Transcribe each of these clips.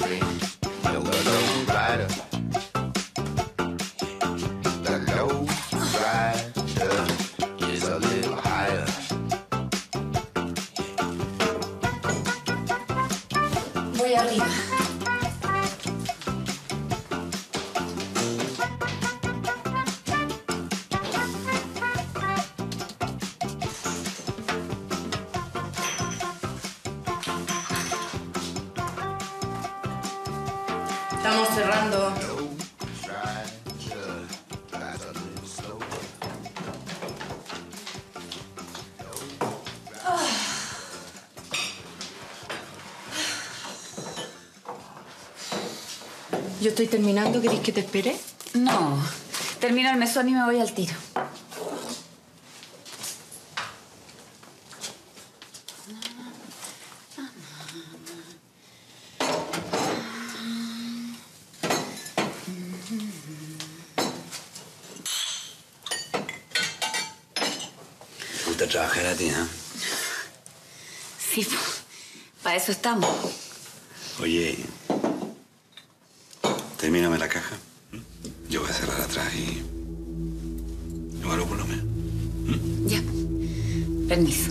The low rider. The low rider is a little higher. Voy arriba. Estamos cerrando. Yo estoy terminando. ¿Querés que te espere? No. Termino el mesón y me voy al tiro. ¿Te gusta trabajar a ti, eh? Sí, para eso estamos. Oye, termíname la caja. Yo voy a cerrar atrás y... Yo lo por Ya. Permiso.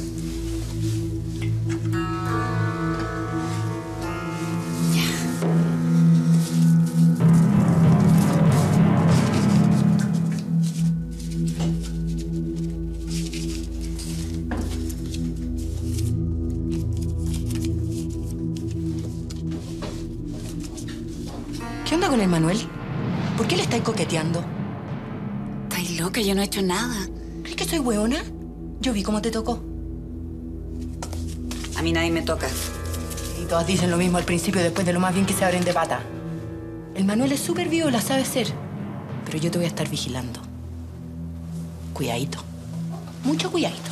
¿Qué onda con el Manuel? ¿Por qué le estáis coqueteando? ¿Estás loca? Yo no he hecho nada. ¿Crees que soy hueona? Yo vi cómo te tocó. A mí nadie me toca. Y todas dicen lo mismo al principio, después de lo más bien que se abren de pata. El Manuel es súper vivo, la sabe ser. Pero yo te voy a estar vigilando. Cuidadito. Mucho cuidadito.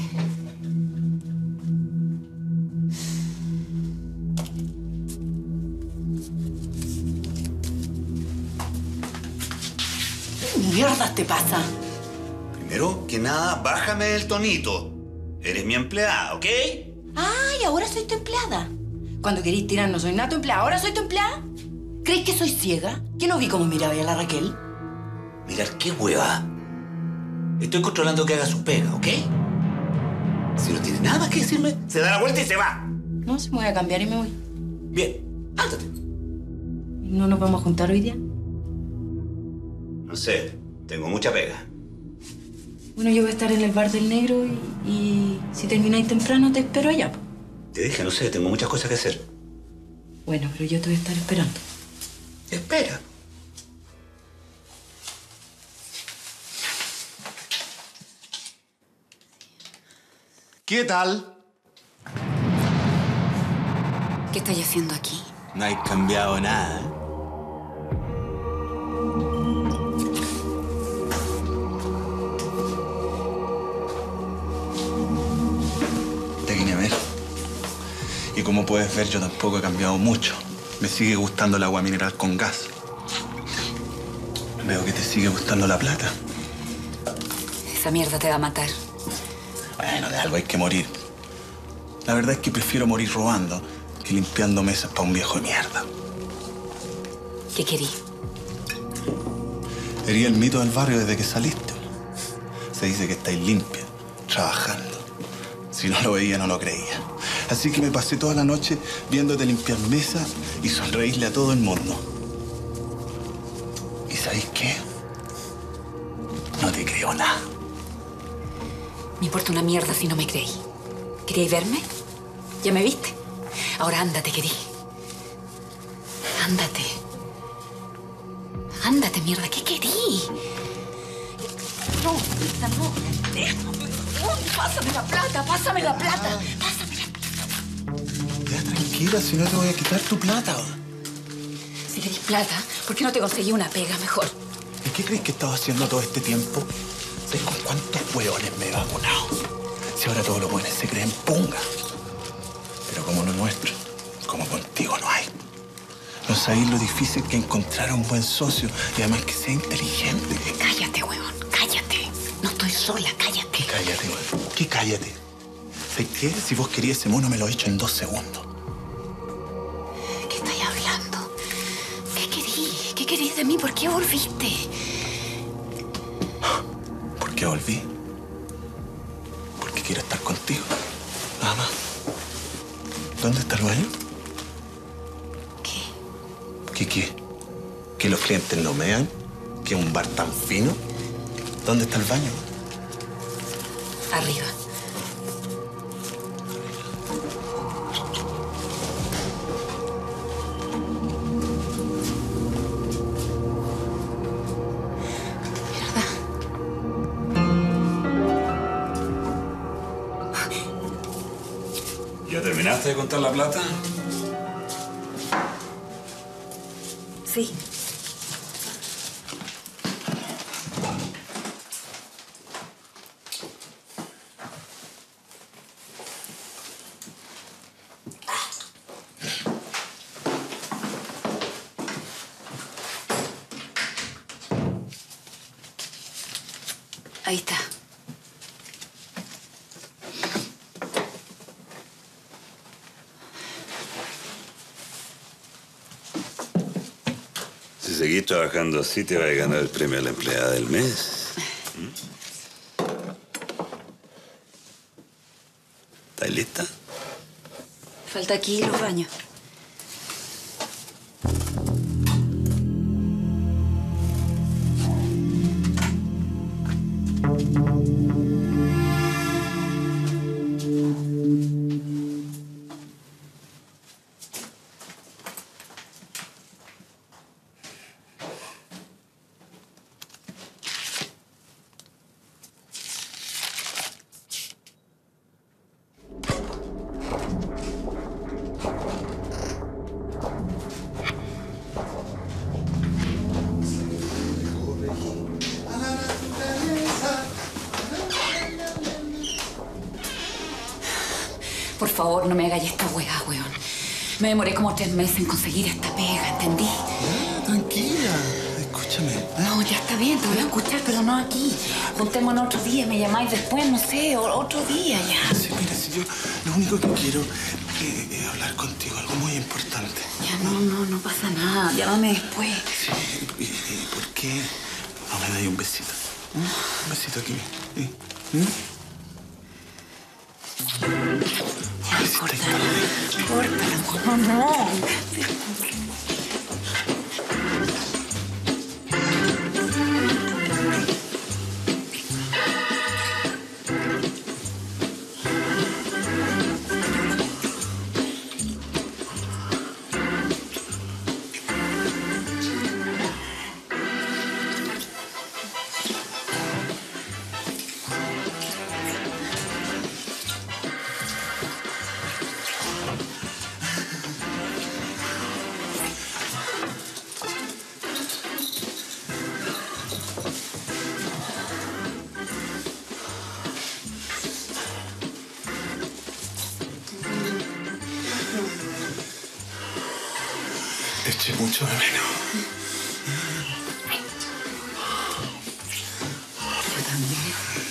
¿Qué mierda te pasa? Primero que nada, bájame el tonito. Eres mi empleada, ¿ok? Ay, ahora soy tu empleada. Cuando querís tirar no soy nada tu empleada, ahora soy tu empleada. ¿Crees que soy ciega? ¿Que no vi cómo miraba a la Raquel? Mirar qué hueva. Estoy controlando que haga su pega, ¿ok? Si no tiene nada que decirme, se da la vuelta y se va. No, se me voy a cambiar y me voy. Bien, ándate. ¿No nos vamos a juntar hoy día? No sé, tengo mucha pega. Bueno, yo voy a estar en el bar del negro y si termináis temprano te espero allá. Te dije, no sé, tengo muchas cosas que hacer. Bueno, pero yo te voy a estar esperando. Espera. ¿Qué tal? ¿Qué estáis haciendo aquí? No hay cambiado nada. Te vine a ver. Y como puedes ver, yo tampoco he cambiado mucho. Me sigue gustando el agua mineral con gas. Veo que te sigue gustando la plata. Esa mierda te va a matar. Bueno, de algo hay que morir. La verdad es que prefiero morir robando que limpiando mesas para un viejo de mierda. ¿Qué querí? Sería el mito del barrio desde que saliste. Se dice que estáis limpia, trabajando. Si no lo veía, no lo creía. Así que me pasé toda la noche viéndote limpiar mesas y sonreírle a todo el mundo. ¿Y sabéis qué? No te creo nada. Me importa una mierda si no me creí. ¿Queríais verme? ¿Ya me viste? Ahora ándate, querí. Ándate. Ándate, mierda. ¿Qué querí? No, no. Déjame. Pásame la plata, pásame la plata. Pásame la plata. Ya tranquila, si no te voy a quitar tu plata. Si querís plata, ¿por qué no te conseguí una pega mejor? ¿Y qué crees que he estado haciendo todo este tiempo? ¿Sabes con cuántos hueones me he vacunado? Si ahora todos los buenos se creen punga. Pero como lo nuestro, como contigo no hay. No sabéis lo difícil que es encontrar a un buen socio y además que sea inteligente. Cállate, huevón, cállate. No estoy sola, cállate. ¿Qué cállate, huevón? ¿Qué cállate? ¿Sabes qué? Si vos querías ese mono me lo he hecho en 2 segundos. ¿Qué estáis hablando? querés de mí? ¿Por qué volviste? ¿Por qué volví? Porque quiero estar contigo. Nada más. ¿Dónde está el baño? ¿Qué? ¿Que los clientes no mean? ¿Que es un bar tan fino? ¿Dónde está el baño? Arriba. ¿Ya terminaste de contar la plata? Sí. Ahí está. Si seguís trabajando así, te vas a ganar el premio a la empleada del mes. ¿Estás lista? Falta aquí los baños. Por favor, no me hagáis esta weá, weón. Me demoré como 3 meses en conseguir esta pega, ¿entendí? Ya, tranquila. Escúchame. No, ya está bien, te voy a escuchar, pero no aquí. Juntémonos otro día, me llamáis después, no sé, otro día ya. Sí, mira, si yo lo único que quiero es hablar contigo, algo muy importante. Ya, no pasa nada. Llámame después. Sí, ¿y por qué no me dais un besito? Un besito aquí. ¿Sí? Ay, si estáis tarde. Córtala, no. Te eché mucho de menos. Yo también.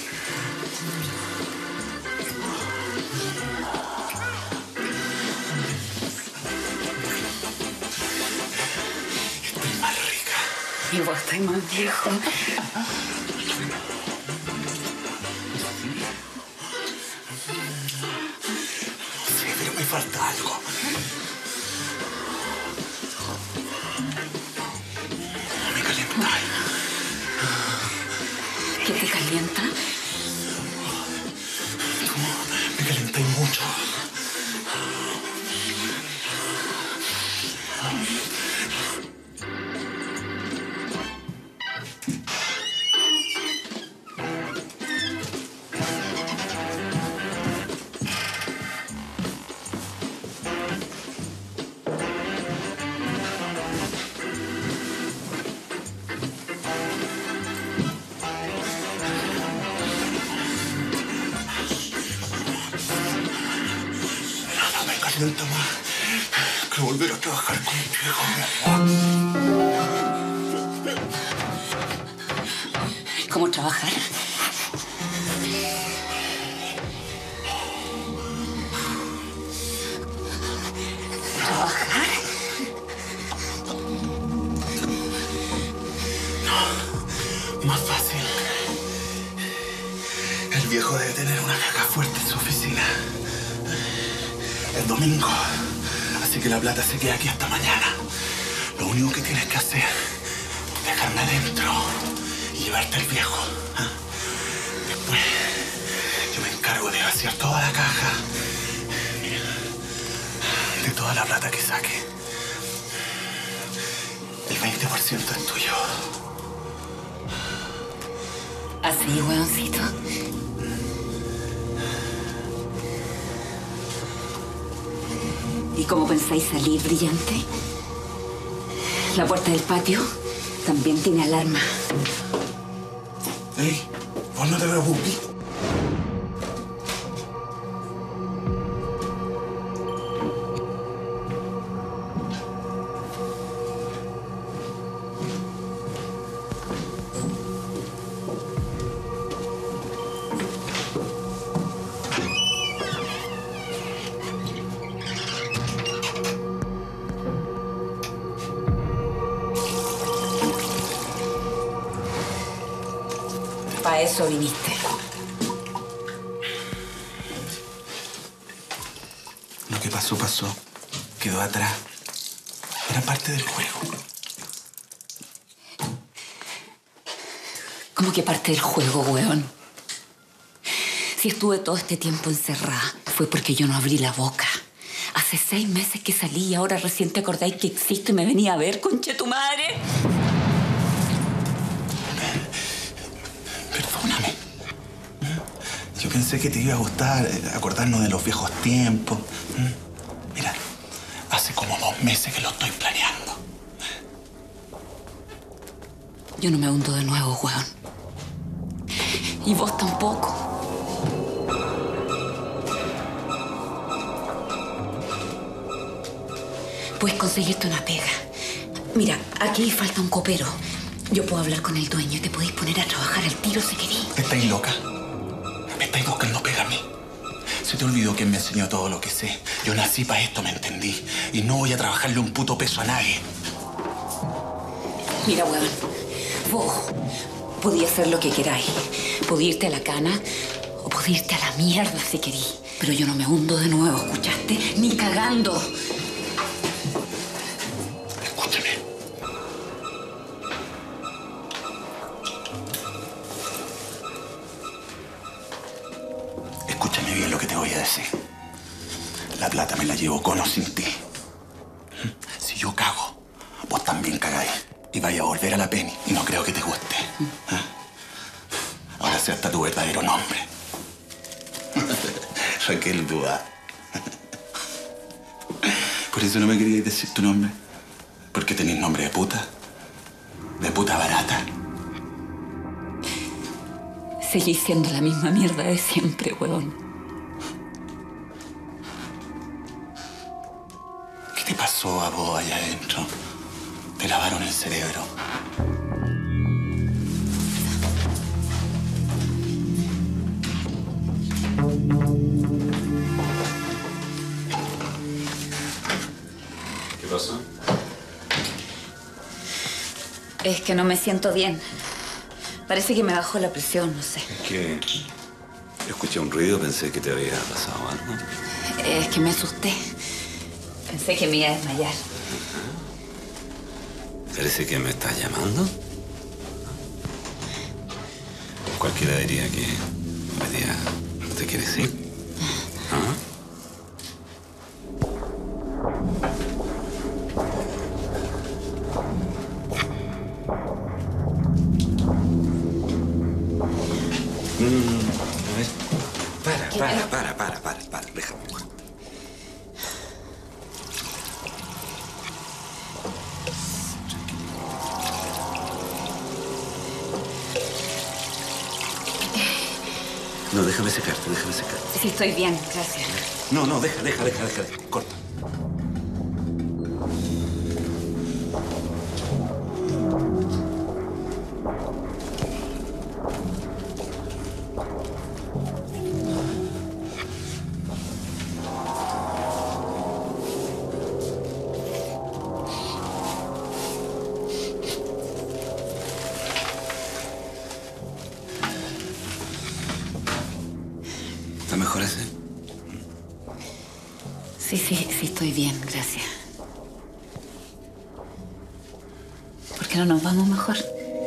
Estoy más rica. Y vos estás más viejo. Sí, pero me falta algo. Me calentáis. ¿Qué te calienta? Me calentáis mucho. Calienta más que volver a trabajar contigo, mi amor. ¿Cómo trabajar? ¿Trabajar? Más fácil. El viejo debe tener una caja fuerte en su oficina. El domingo. Así que la plata se queda aquí hasta mañana. Lo único que tienes que hacer es dejarme adentro y llevarte al viejo. Después yo me encargo de vaciar toda la caja. De toda la plata que saque. El 20% es tuyo. Así, hueoncito. ¿Y cómo pensáis salir, brillante? La puerta del patio también tiene alarma. Ey, vos no te preocupes. Para eso viniste. Lo que pasó, pasó. Quedó atrás. Era parte del juego. ¿Cómo que parte del juego, weón? Si estuve todo este tiempo encerrada, fue porque yo no abrí la boca. Hace 6 meses que salí y ahora recién te acordáis que existo y me venía a ver, conche tu madre. Perdóname. Yo pensé que te iba a gustar acordarnos de los viejos tiempos. Mira, hace como 2 meses que lo estoy planeando. Yo no me hundo de nuevo, weón. Y vos tampoco. Puedes conseguirte una pega. Mira, aquí falta un copero. Yo puedo hablar con el dueño y te podéis poner a trabajar al tiro si querís. ¿Estáis loca? ¿Me estáis buscando pega a mí? Se te olvidó quién me enseñó todo lo que sé. Yo nací para esto, ¿me entendí? Y no voy a trabajarle un puto peso a nadie. Mira, weón, vos podías hacer lo que queráis. Podías irte a la cana o podías irte a la mierda si querís. Pero yo no me hundo de nuevo, ¿escuchaste? Ni cagando. Escúchame. Escúchame bien lo que te voy a decir. La plata me la llevo con o sin ti. Si yo cago, vos también cagáis. Y vaya a volver a la Penny. Y no creo que te guste. Ahora sé hasta tu verdadero nombre. Raquel Búa. Por eso no me queríais decir tu nombre. Porque tenéis nombre de puta. De puta barata. Seguís siendo la misma mierda de siempre, weón. ¿Qué te pasó a vos allá adentro? Te lavaron el cerebro. ¿Qué pasó? Es que no me siento bien. Parece que me bajó la presión, no sé. Es que escuché un ruido, pensé que te había pasado algo. Es que me asusté. Pensé que me iba a desmayar. Parece que me estás llamando. Cualquiera diría que hoy día no te quieres ir. ¿Ah? A ver. Para. Déjame. No, déjame secarte. Sí, estoy bien, gracias. No, deja. Corta. Sí, estoy bien, gracias. ¿Por qué no nos vamos mejor?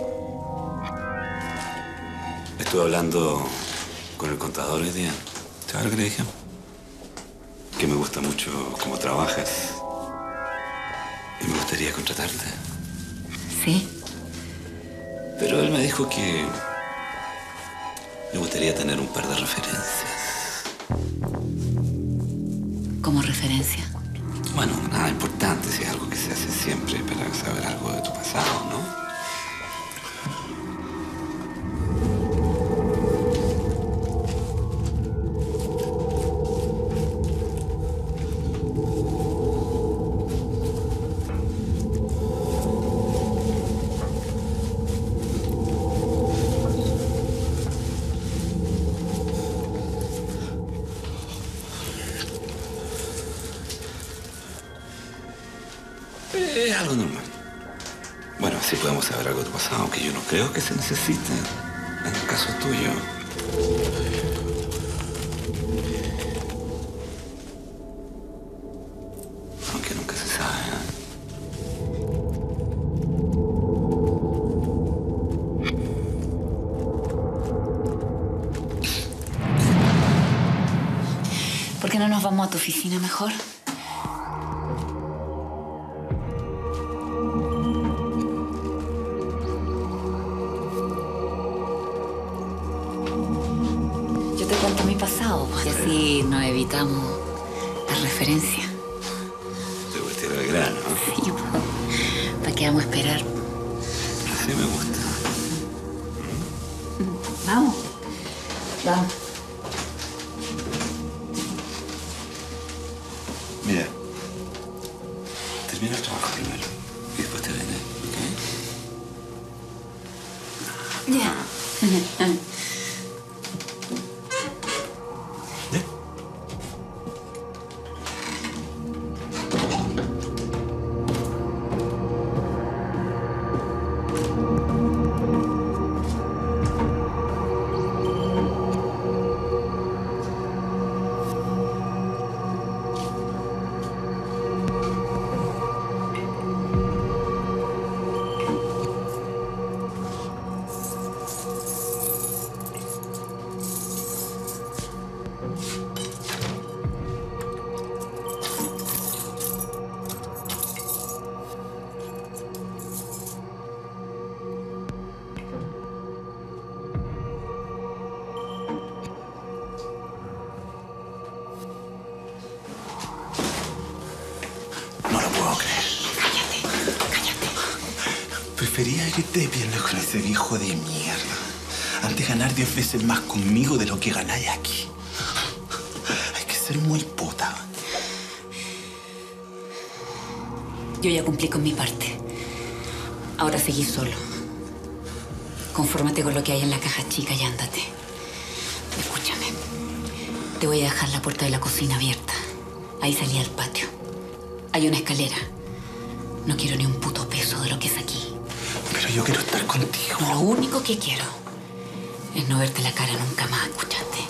Estuve hablando con el contador hoy día. ¿Sabes lo que le dije? Que me gusta mucho cómo trabajas. Y me gustaría contratarte. ¿Sí? Pero él me dijo que me gustaría tener un par de referencias. ¿Como referencia? Bueno, nada importante, si es algo que se hace siempre para saber algo de tu pasado, ¿no? Es algo normal. Bueno, así podemos saber algo de tu pasado, aunque yo no creo que se necesite en el caso tuyo. Aunque nunca se sabe, ¿eh? ¿Por qué no nos vamos a tu oficina mejor? Yo te cuento mi pasado, pues, y así nos evitamos la referencia. Te gusta ir al grano, ¿no? Sí, ¿para qué vamos a esperar? Así me gusta. Vamos. Vamos. Mira, termina el trabajo primero y después te vienes, ¿ok? Ya. ¿Ya? No lo puedo creer. Cállate. Prefería irte de piernas con ese viejo de mierda. Antes ganar 10 veces más conmigo de lo que ganáis aquí. Hay que ser muy puta. Yo ya cumplí con mi parte. Ahora seguí solo. Confórmate con lo que hay en la caja chica y ándate. Escúchame. Te voy a dejar la puerta de la cocina abierta. Ahí salí al patio. Hay una escalera. No quiero ni un puto peso de lo que es aquí. Pero yo quiero estar contigo. Lo único que quiero es no verte la cara nunca más, ¿escuchaste?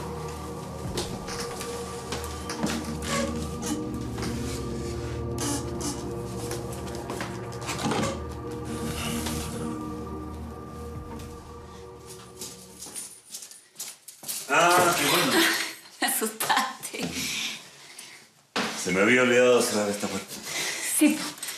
Ah, qué bueno. Me asustaste. Se me había olvidado cerrar esta puerta. Sí.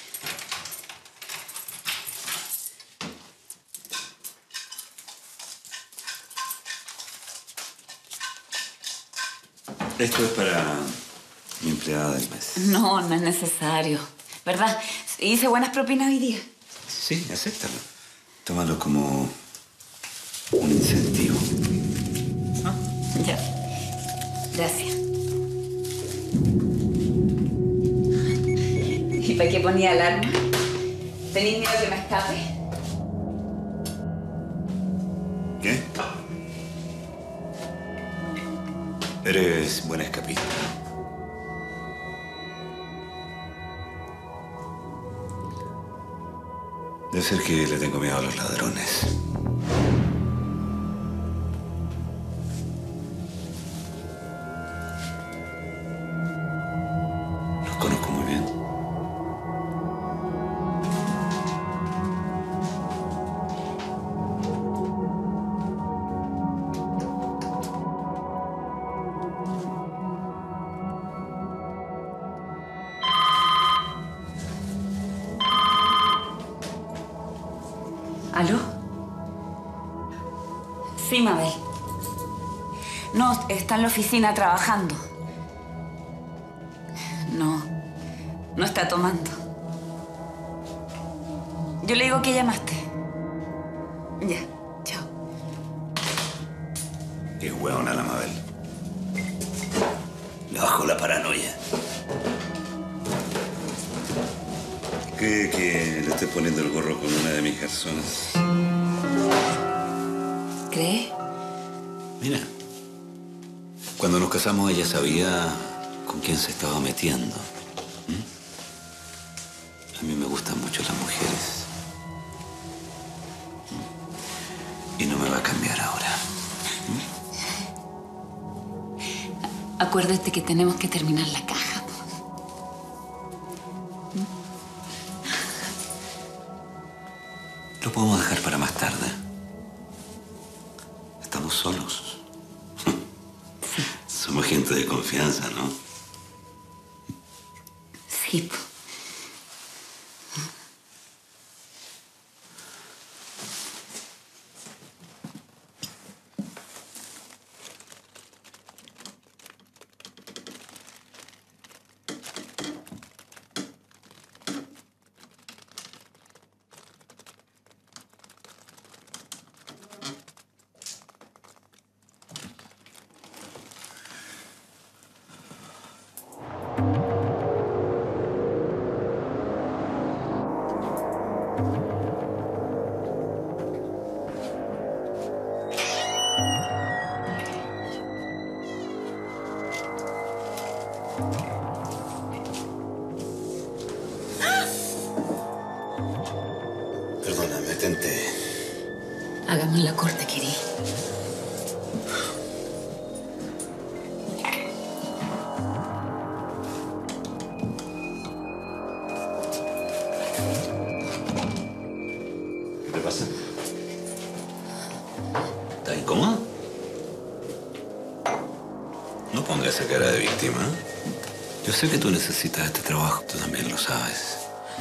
Esto es para mi empleada del mes. No es necesario. ¿Verdad? Hice buenas propinas hoy día. Sí, acéptalo. Tómalo como un incentivo. Ya. Gracias. ¿Y para qué ponía alarma? ¿Tenís miedo que me escape? ¿Qué? Eres buena escapista. Debe ser que le tengo miedo a los ladrones. ¿Aló? Sí, Mabel. No, está en la oficina trabajando. No está tomando. Yo le digo que llamaste. Ya, chao. Qué hueona la Mabel. Le bajó la paranoia. ¿Cree que le estoy poniendo el gorro con una de mis garzonas? ¿Cree? Mira, cuando nos casamos ella sabía con quién se estaba metiendo. A mí me gustan mucho las mujeres. Y no me va a cambiar ahora. Acuérdate que tenemos que terminar la caja. Lo podemos dejar para más tarde. Estamos solos. Somos gente de confianza, ¿no? Sí, po. Perdóname, tenté. Hagamos la corte, Kiri. ¿Qué te pasa? ¿Estás incómoda? No pongas esa cara de víctima. Yo sé que tú necesitas este trabajo. Tú también lo sabes.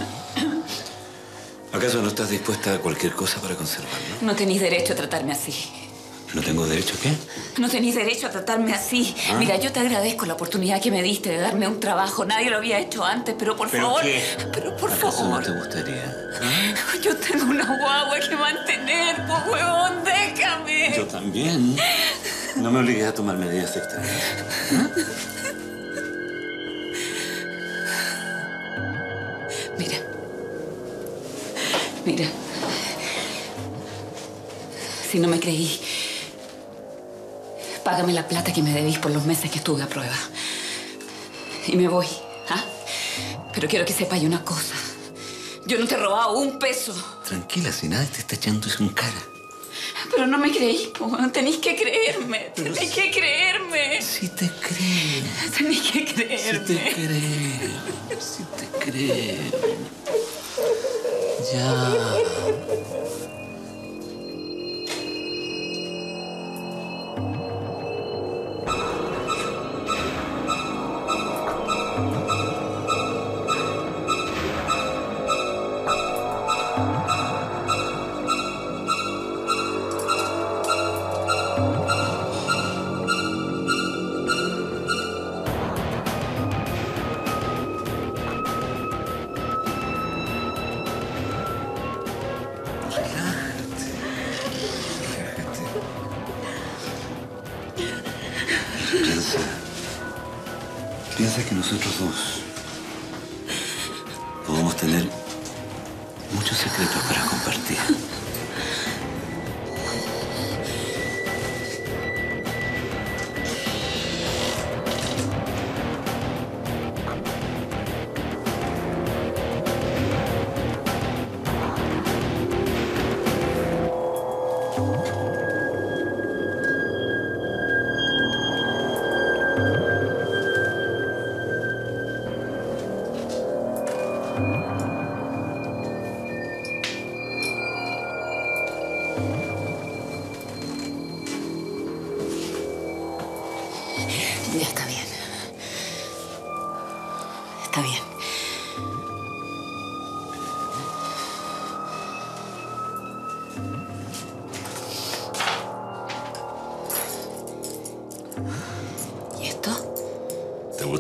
¿Acaso no estás dispuesta a cualquier cosa para conservarlo? No tenéis derecho a tratarme así. ¿No tengo derecho a qué? No tenéis derecho a tratarme así. ¿Ah? Mira, yo te agradezco la oportunidad que me diste de darme un trabajo. Nadie lo había hecho antes, pero por favor. ¿Qué? Pero por ¿Acaso favor. no te gustaría? Yo tengo una guagua que mantener, pues, huevón, déjame. Yo también. No me obligues a tomar medidas extrañas. Mira. Si no me creí, págame la plata que me debís por los meses que estuve a prueba. Y me voy, ¿ah? Pero quiero que sepáis una cosa. Yo no te he robado un peso. Tranquila, si nadie te está echando eso en cara. Pero no me creí, pues, tenéis que creerme. Tenéis que creerme. Si te creo. Tenéis que creerme. Si te creo. Si te creo. Ya. Piensa que nosotros dos podemos tener muchos secretos para compartir. Ya está bien. Está bien.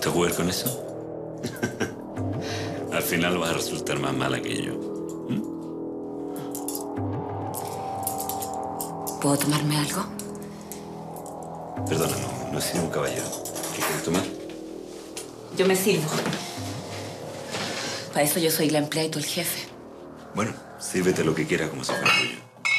gusta jugar con eso? Al final vas a resultar más mala que yo. ¿Puedo tomarme algo? Perdona, no he sido un caballero. ¿Qué quieres tomar? Yo me sirvo. Para eso yo soy la empleada y tú el jefe. Bueno, sírvete lo que quieras como si fuera tuyo.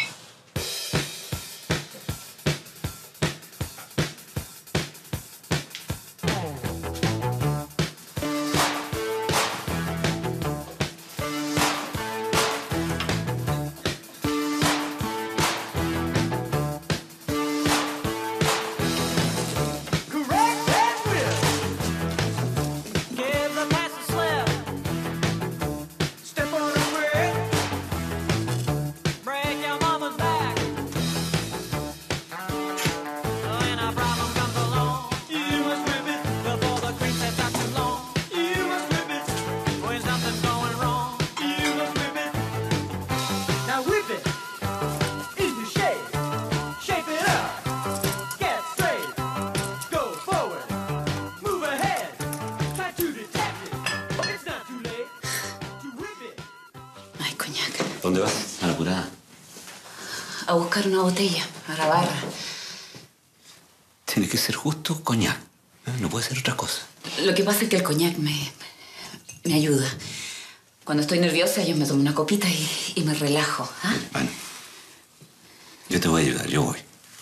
Ay, coñac. ¿Dónde vas? A la apurada. A buscar una botella, a la barra. Tiene que ser justo coñac. No puede ser otra cosa. Lo que pasa es que el coñac me ayuda. Cuando estoy nerviosa, yo me tomo una copita y me relajo. ¿Ah? Bueno, yo te voy a ayudar, yo voy.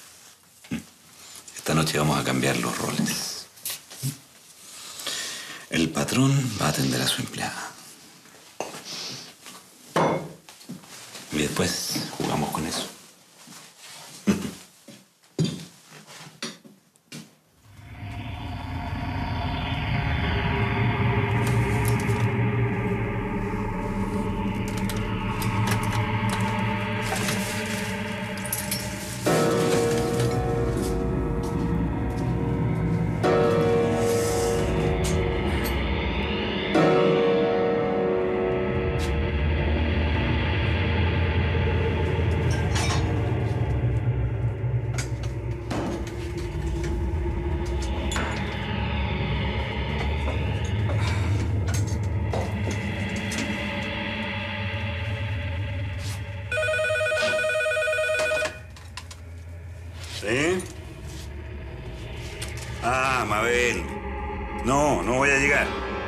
Esta noche vamos a cambiar los roles. El patrón va a atender a su empleada. Y después jugamos con eso. ¿Sí? Ah, Mabel. No voy a llegar.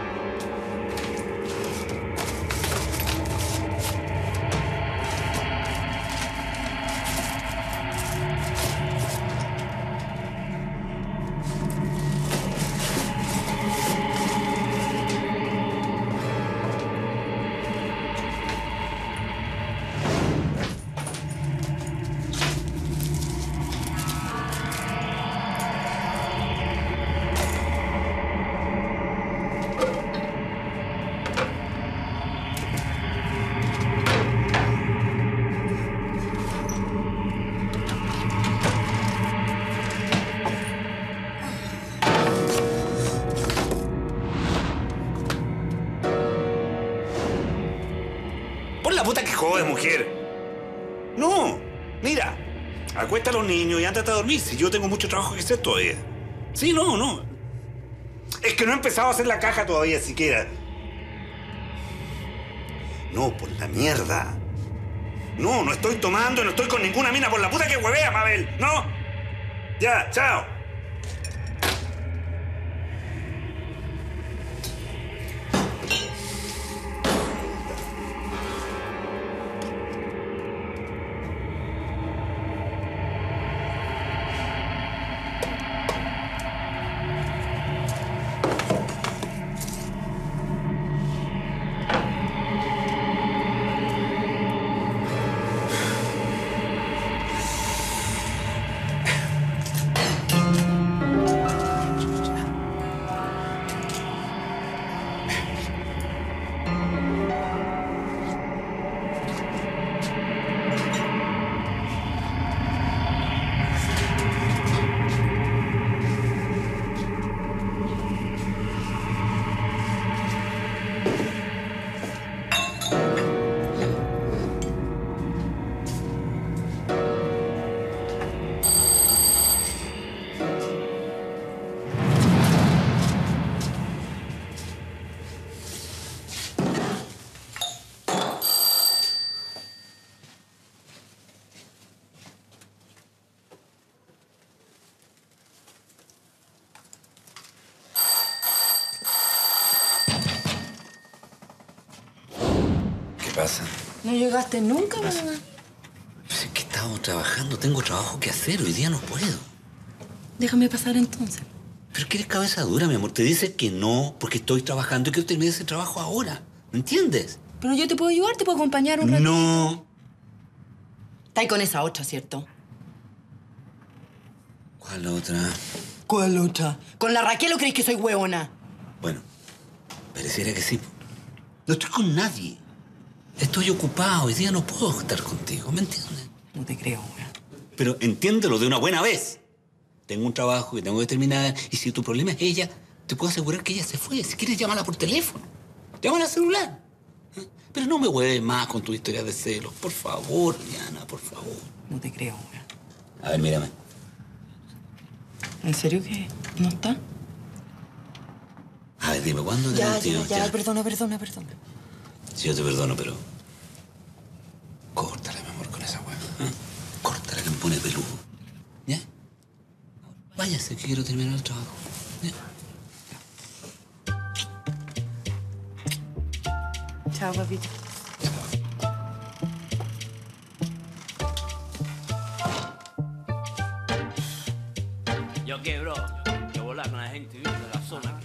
Por la puta que jode, mujer. No, mira, acuesta a los niños y ándate a dormir. Si yo tengo mucho trabajo que hacer todavía. Sí, no. Es que no he empezado a hacer la caja todavía siquiera. No, por la mierda. No estoy tomando, no estoy con ninguna mina por la puta que huevea, Mabel. No. Ya, chao. pasa? No llegaste nunca, mamá. Pues es que estamos trabajando, tengo trabajo que hacer, hoy día no puedo. Déjame pasar entonces. Pero que eres cabeza dura, mi amor. Te dice que no, porque estoy trabajando y quiero terminar ese trabajo ahora. ¿Me entiendes? Pero yo te puedo ayudar, te puedo acompañar un rato. No. Estás con esa otra, ¿cierto? ¿Cuál otra? ¿Cuál otra? ¿Con la Raquel o crees que soy hueona? Bueno, pareciera que sí. No estoy con nadie. Estoy ocupado. Hoy día no puedo estar contigo, ¿me entiendes? No te creo, weón. Pero entiéndelo de una buena vez. Tengo un trabajo que tengo que terminar y si tu problema es ella, te puedo asegurar que ella se fue. Si quieres, llámala por teléfono. Llámala al celular. ¿Eh? Pero no me hueves más con tu historia de celos. Por favor, Diana, por favor. No te creo, weón. A ver, mírame. ¿En serio que no está? A ver, dime, ¿cuándo te Ya, mentimos? perdona. Sí, yo te perdono, pero... Córtala, mi amor, con esa hueá. ¿Eh? Córtala, que me pone peludo. ¿Ya? Váyase, que quiero terminar el trabajo. ¿Ya? Chao, papito. Yo qué, bro. Yo volar con la gente de la zona.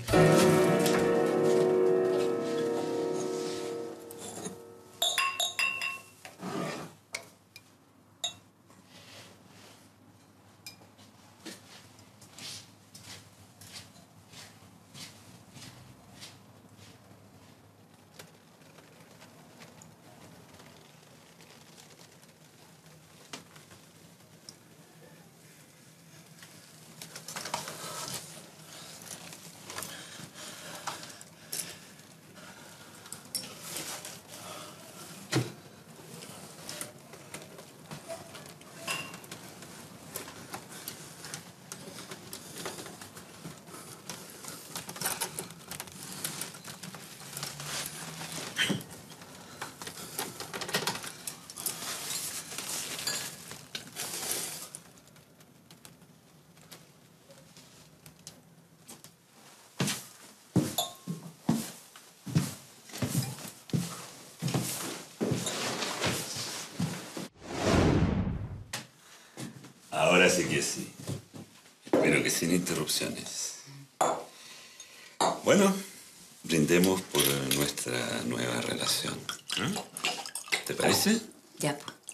Ahora sí que sí. Espero que sin interrupciones. Bueno, brindemos por nuestra nueva relación. ¿Eh? ¿Te parece? Ya.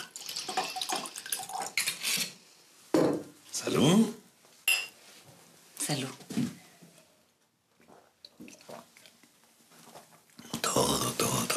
Salud. Salud. Todo.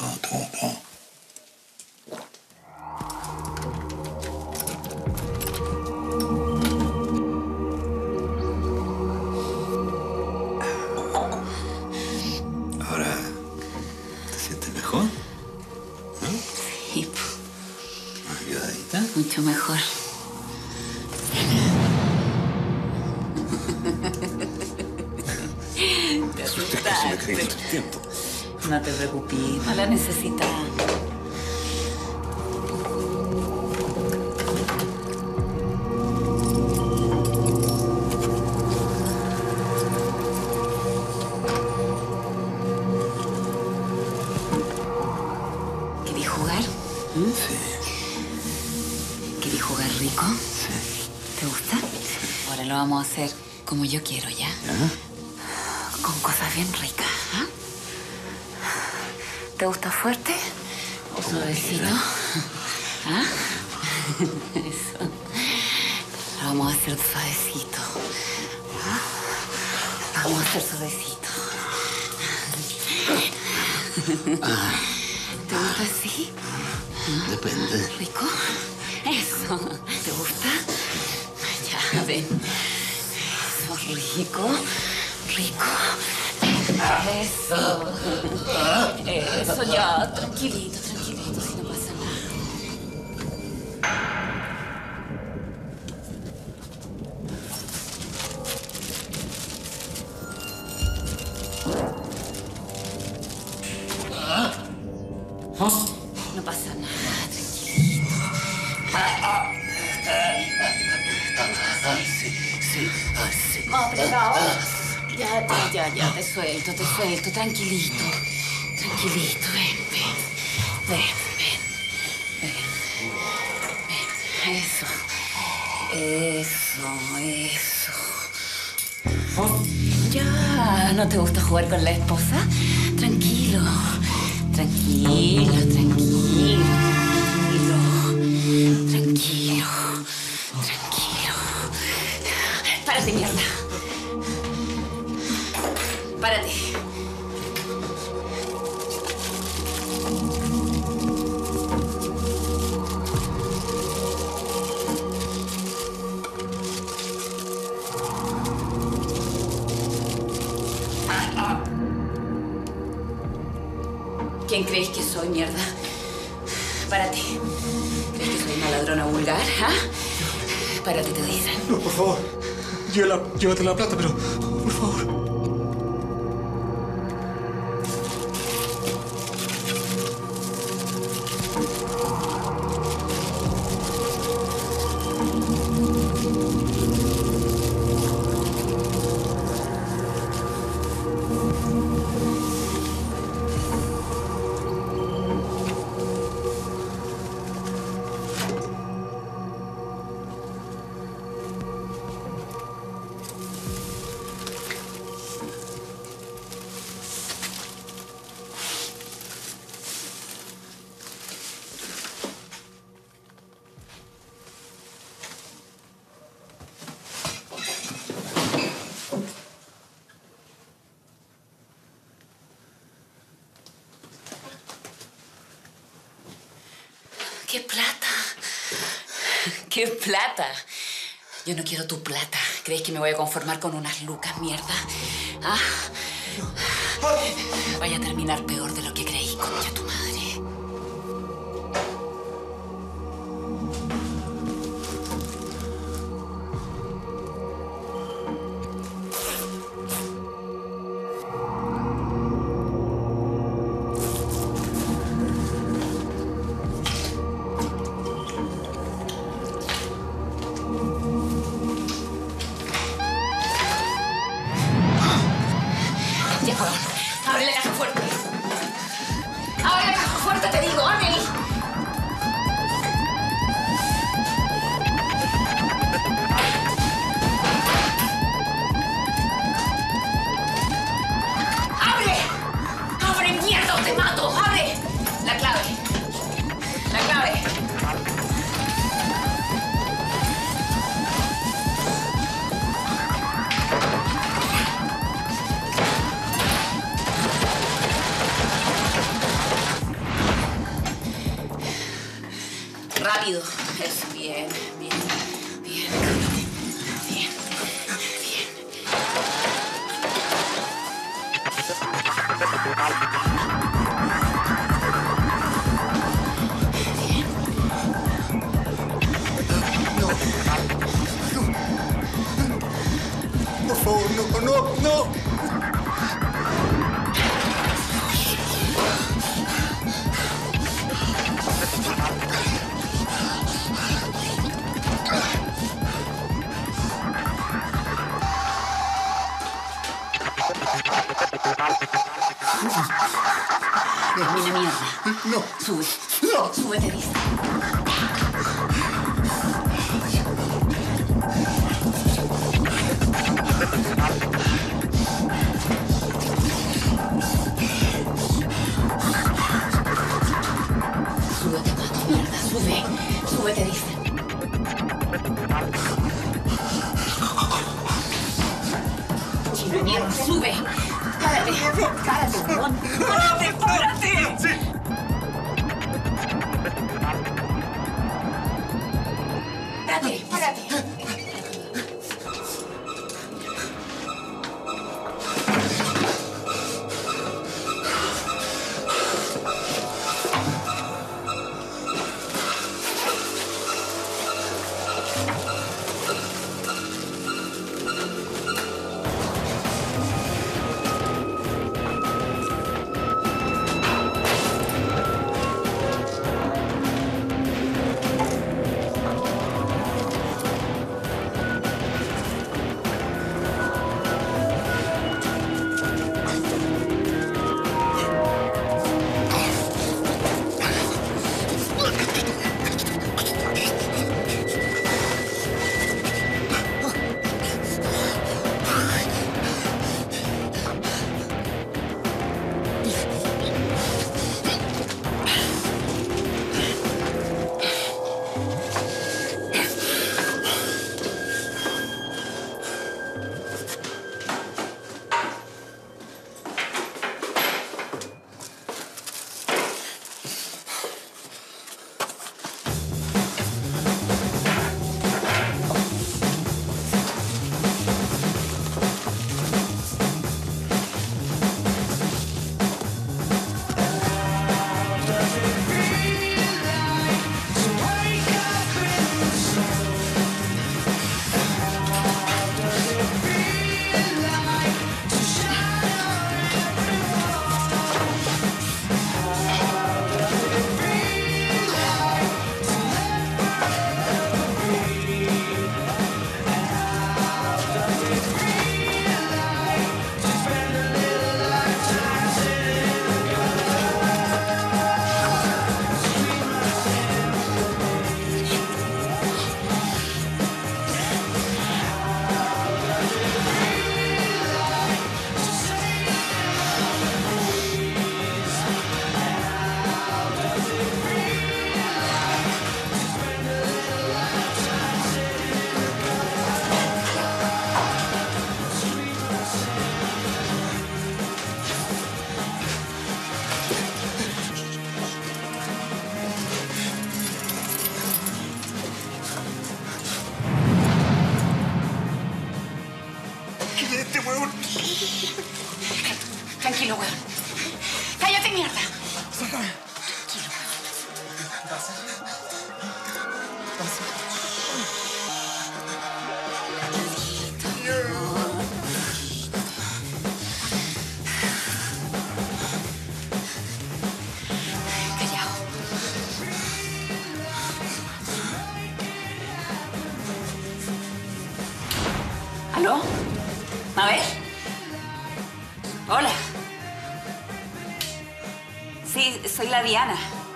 Ahora, ¿te sientes mejor? Sí, ¿Ayudadita? mucho mejor. Te Suerte que se me cae todo el asustaste. tiempo. No te preocupes, no la necesitaba. ¿Querés jugar? Sí. ¿Querés jugar rico? Sí. ¿Te gusta? Ahora lo vamos a hacer como yo quiero, ¿ya? ¿Ya? Con cosas bien ricas, ¿ah? ¿Te gusta fuerte o suavecito? ¿Ah? Eso. Lo vamos a hacer suavecito. ¿Ah? Lo vamos a hacer suavecito. ¿Te gusta así? Depende. ¿Rico? Eso. ¿Te gusta? Ya, ven. Eso, rico. Rico. Eso. Eso, ya. Tranquilito, si no pasa nada. No pasa nada, tranquilito. Sí. Más apretado. Ya, te suelto, tranquilito. Tranquilito, ven. Eso, eso. Ya, ¿no te gusta jugar con la esposa? Tranquilo, tranquilo, tranquilo, tranquilo, tranquilo, tranquilo. Párate, mierda. Párate. ¿Quién creéis que soy, mierda? Párate. ¿Crees que soy una ladrona vulgar, ah? Párate, te dicen. No, por favor. Llévate la plata, pero... Por favor. ¡Qué plata! ¡Qué plata! Yo no quiero tu plata. ¿Crees que me voy a conformar con unas lucas, mierda? ¿Ah? Vaya a terminar peor de lo que creí, concha tu madre. Abre la caja fuerte. Abre la caja fuerte, te digo, ábrele. ¡Abre! ¡Abre, mierda, o te mato! ¡Abre! La clave. La clave. Rápido. Eso, bien, bien, bien. Bien, bien. Por favor, no. Termina, mierda. No. Sube. No. Sube, te dice. Sube, te mato, mierda. Sube. Sube, te dice. Chino, mierda. Sube. Párate. Párate, huevón. Párate, párate. Sí. Párate, párate. Callao. ¿Aló? ¿Mabel? Hola. Sí, soy la Diana.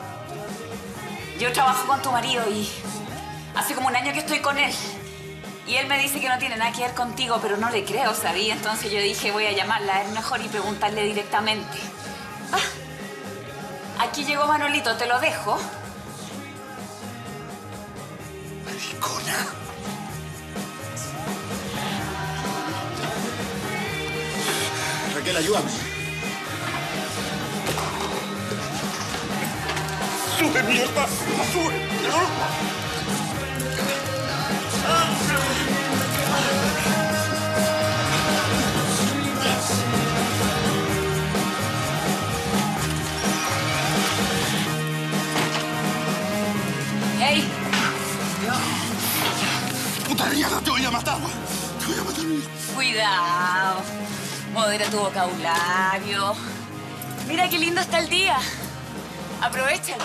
Yo trabajo con tu marido y hace como un año que estoy con él. Y él me dice que no tiene nada que ver contigo, pero no le creo, ¿sabía? Entonces yo dije, voy a llamarla a él mejor y preguntarle directamente. Ah, aquí llegó Manolito, te lo dejo. Maricona. Raquel, ayúdame. ¡Sube, mierda! ¡Sube! ¡Ey! ¡Puta mierda! ¡Te voy a matar! ¡Te voy a matar! Cuidado. Modera tu vocabulario. Mira qué lindo está el día. Aprovechalo.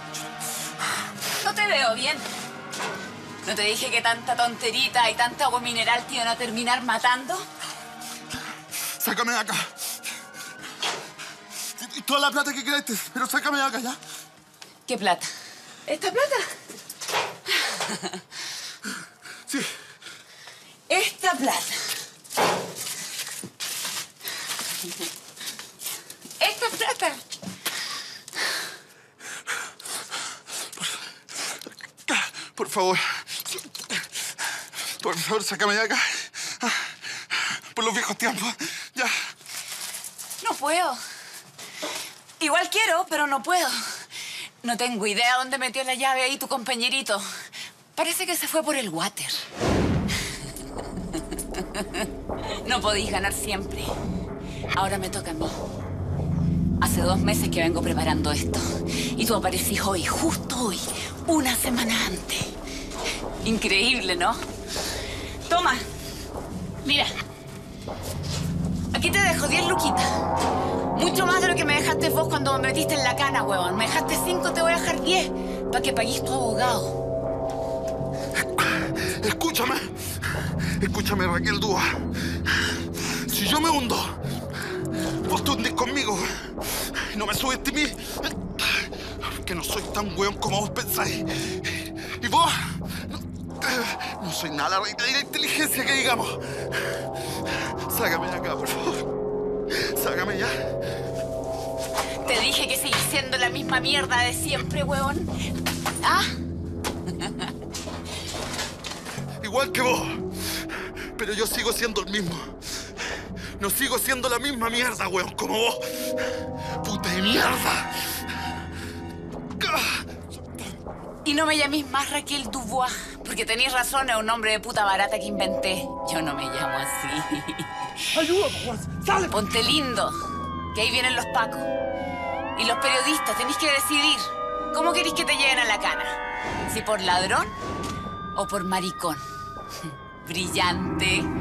No te veo bien. ¿No te dije que tanta tonterita y tanta agua mineral te iban a terminar matando? ¡Sácame de acá! Y toda la plata que quieras, pero sácame de acá, ¿ya? ¿Qué plata? ¿Esta plata? Sí. Esta plata. Esta plata. Por favor. Por favor, sácame de acá. Por los viejos tiempos. Ya. No puedo. Igual quiero, pero no puedo. No tengo idea dónde metió la llave ahí tu compañerito. Parece que se fue por el water. No podéis ganar siempre. Ahora me toca a mí. Hace 2 meses que vengo preparando esto. Y tú aparecís hoy, justo hoy, una semana antes. Increíble, ¿no? Toma. Mira. Aquí te dejo 10 luquitas. Mucho más de lo que me dejaste vos cuando me metiste en la cana, huevón. Me dejaste 5, te voy a dejar 10. Para que pagues tu abogado. Escúchame. Escúchame, Raquel Dúa. Si yo me hundo, vos te hundís conmigo. No me subestimís. Que no soy tan weón como vos pensáis. Y vos... No soy nada la reina de la inteligencia que digamos. Sácame de acá, por favor. Sácame ya. Te dije que seguís siendo la misma mierda de siempre, huevón. ¿Ah? Igual que vos. Pero yo sigo siendo el mismo. No sigo siendo la misma mierda, weón, como vos. ¡Puta de mierda! Y no me llaméis más Raquel Dubois, porque tenéis razón, es un nombre de puta barata que inventé. Yo no me llamo así. ¡Ayúdame, Juan! ¡Sale! Ponte lindo, que ahí vienen los pacos. Y los periodistas, tenéis que decidir. ¿Cómo queréis que te lleven a la cana? ¿Si por ladrón o por maricón? Brillante.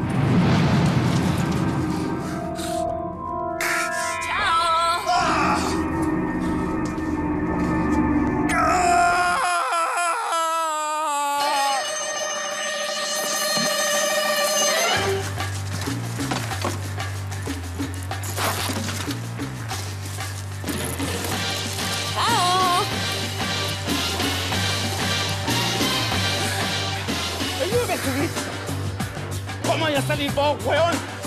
¿Cómo voy a salir vos, weón?